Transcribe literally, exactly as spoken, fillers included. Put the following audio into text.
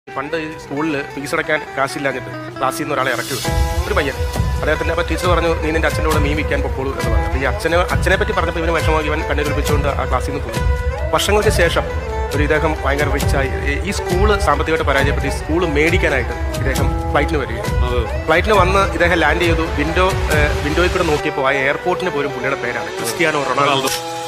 പണ്ട് ഈ സ്കൂളിൽ ഫീസ് അടയ്ക്കാൻ കാശില്ലാഞ്ഞിട്ട് ക്ലാസ്സിൽ നിന്ന് ഒരാളെ ഇറക്കി വിട്ടു. ഒരു പയ്യൻ അദ്ദേഹത്തിൻ്റെ അപ്പോൾ ടീച്ചർ പറഞ്ഞു, നീ നിൻ്റെ അച്ഛൻ്റെ കൂടെ മീൻ വിൽക്കാൻ പൊക്കോളൂ എന്ന് പറഞ്ഞു. അപ്പോൾ ഈ അച്ഛനെ അച്ഛനെ പറ്റി പറഞ്ഞപ്പോൾ ഇവന് വിഷമമായി, ഇവൻ കണ്ണീരൊലിപ്പിച്ചുകൊണ്ട് ആ ക്ലാസ്സിൽ നിന്ന് പോയി. വർഷങ്ങൾക്ക് ശേഷം ഒരു ഇദ്ദേഹം ഭയങ്കര റിച്ചായി ഈ സ്കൂള് സാമ്പത്തികമായിട്ട് പരാജയപ്പെട്ട് ഈ സ്കൂൾ മേടിക്കാനായിട്ട് ഇദ്ദേഹം ഫ്ലൈറ്റിന് വരികയാണ്. ഫ്ലൈറ്റിന് വന്ന് ഇദ്ദേഹം ലാൻഡ് ചെയ്തു. വിൻഡോ വിൻഡോയിൽ കൂടെ നോക്കിയപ്പോൾ ആ എയർപോർട്ടിന് പോലും പുള്ളിയുടെ പേരാണ് ക്രിസ്ത്യാനോ റൊണാൾഡോ.